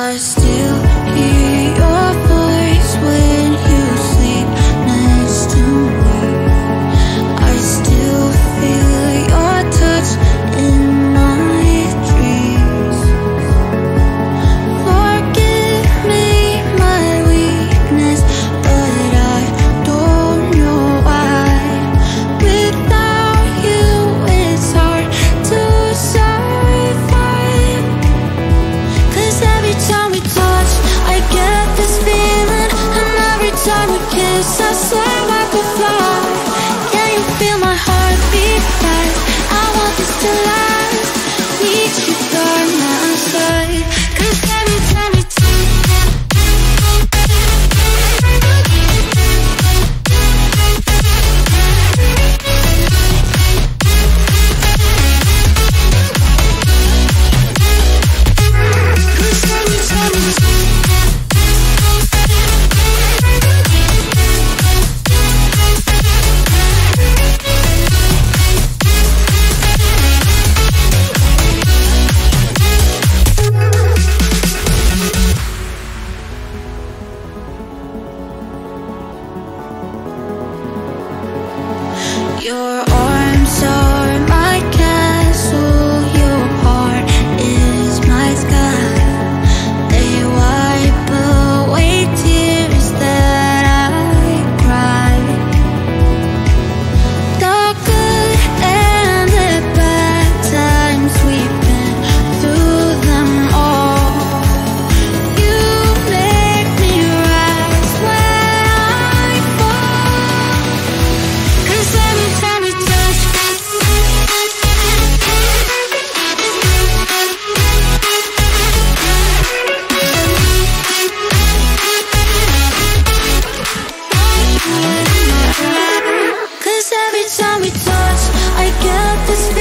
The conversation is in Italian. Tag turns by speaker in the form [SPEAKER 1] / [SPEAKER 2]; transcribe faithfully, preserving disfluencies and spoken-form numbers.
[SPEAKER 1] I still hear your voice when you sleep next to me. I still feel your touch in my dreams. Forgive me my weakness, but I don't know why. Without you it's hard to survive. Cause every time we touch I get this feeling, and every time we kiss I swear I could fly. Can you feel my heart beat fast? I want this to last. Need you by my side. Cause every time we your arms are my castle, your heart is my sky. They wipe away tears that I cry. The good and the bad times, we've been through them all. You make me rise when I fall. Cause every time we touch, cause every time we touch I get this